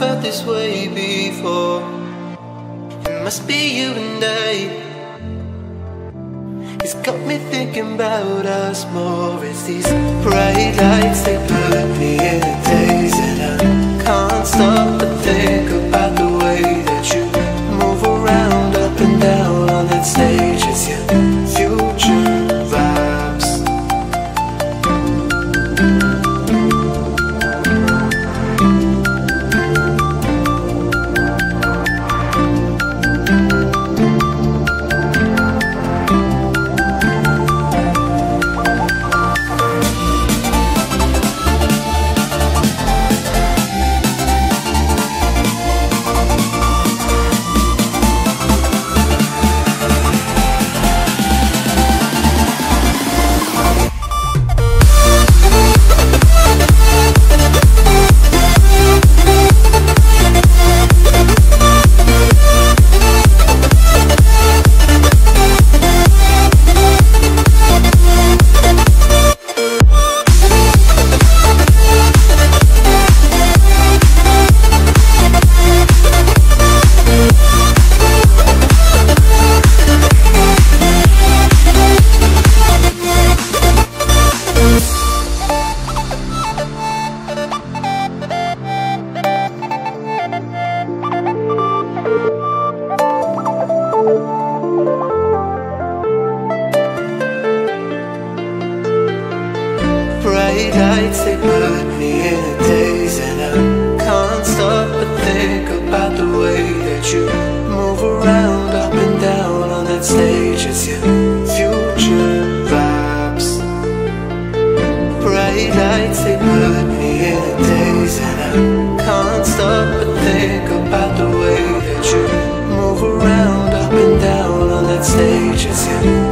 felt this way before. It must be you and I. It's got me thinking about us more. It's these bright lights, they put me in a daze, and I can't stop but think about the way that you move around up and down on that stage. It's your future vibes. Bright lights, they put me in a daze, and I can't stop but think about the way that you move around up and down on that stage. It's your future vibes. Bright lights, they put me in a daze, and I can't stop but think about the way that you move around up and down on that stage. It's your